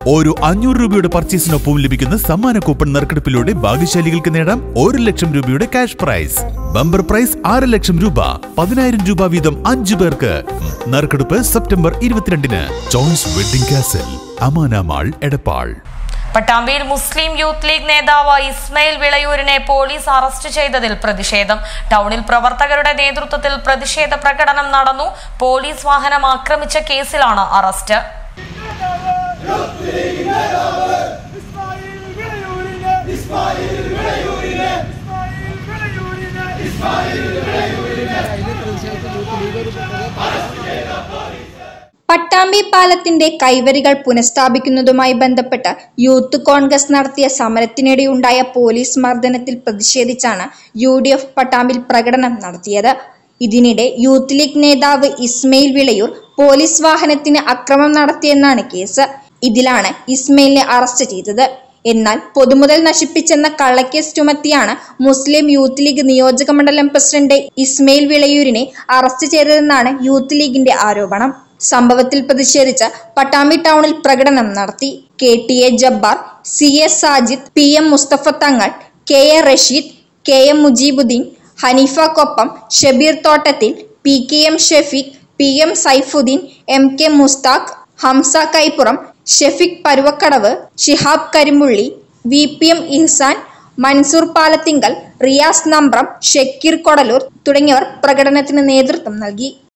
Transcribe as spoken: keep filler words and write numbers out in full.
ഓരോ അഞ്ഞൂറ് രൂപയുടെ പർച്ചേസിനൊപ്പം ലഭിക്കുന്ന സമ്മാന കൂപ്പൺ നറുക്കെടുപ്പിലൂടെ ഭാഗ്യശാലികൾക്ക് നേടാം ഒരു ലക്ഷം രൂപയുടെ ക്യാഷ് പ്രൈസ്. ബമ്പർ പ്രൈസ് ആറ് ലക്ഷം രൂപ, പതിനായിരം രൂപ വീതം അഞ്ചു പേർക്ക്. നറുക്കെടുപ്പ് സെപ്റ്റംബർ ഇരുപത്തിരണ്ടിന്. Choice wedding castle, Amana mall, Edappal. പട്ടാമ്പിയിൽ മുസ്ലിം യൂത്ത് ലീഗ് നേതാവ് ഇസ്മയിൽ വിളയൂരിനെ പോലീസ് അറസ്റ്റ് ചെയ്തതിൽ പ്രതിഷേധം. ടൗണിൽ പ്രവർത്തകരുടെ നേതൃത്വത്തിൽ പ്രതിഷേധ പ്രകടനം നടന്നു. പോലീസ് വാഹനം ആക്രമിച്ച കേസിലാണ് അറസ്റ്റ്. പട്ടാമ്പി പാലത്തിന്റെ കൈവരികൾ പുനഃസ്ഥാപിക്കുന്നതുമായി ബന്ധപ്പെട്ട് യൂത്ത് കോൺഗ്രസ് നടത്തിയ സമരത്തിനിടെയുണ്ടായ പോലീസ് മർദ്ദനത്തിൽ പ്രതിഷേധിച്ചാണ് യു ഡി എഫ് പട്ടാമ്പിൽ പ്രകടനം നടത്തിയത്. ഇതിനിടെ യൂത്ത് ലീഗ് നേതാവ് ഇസ്മയിൽ വിളയൂർ പോലീസ് വാഹനത്തിന് അക്രമം നടത്തിയെന്നാണ് കേസ്. ഇതിലാണ് ഇസ്മയിലിനെ അറസ്റ്റ് ചെയ്തത്. എന്നാൽ പൊതുമുതൽ നശിപ്പിച്ചെന്ന കള്ളക്കേസ് ചുമത്തിയാണ് മുസ്ലിം യൂത്ത് ലീഗ് നിയോജക മണ്ഡലം പ്രസിഡന്റ് ഇസ്മയിൽ വിളയൂരിനെ അറസ്റ്റ് ചെയ്തതെന്നാണ് യൂത്ത് ലീഗിന്റെ ആരോപണം. സംഭവത്തിൽ പ്രതിഷേധിച്ച് പട്ടാമ്പി ടൗണിൽ പ്രകടനം നടത്തി. K T A Jabbar, C A Sajid, P M Musthafa Thangal, K A Rasheed, K M Mujeebuddeen, Haneefa Koppam, Shabeer Thottathil, P K M Shefeeq, P M Saifuddeen, M K Musthaq, Hamsa Kaippuram, Shefeeq Paruvakkadavu, Shihab Karimpully, V P M Ihsan, Mansoor Palathinkal, Riyas Nambram, Shakeer Kodaloor തുടങ്ങിയവർ പ്രകടനത്തിന് നേതൃത്വം നൽകി.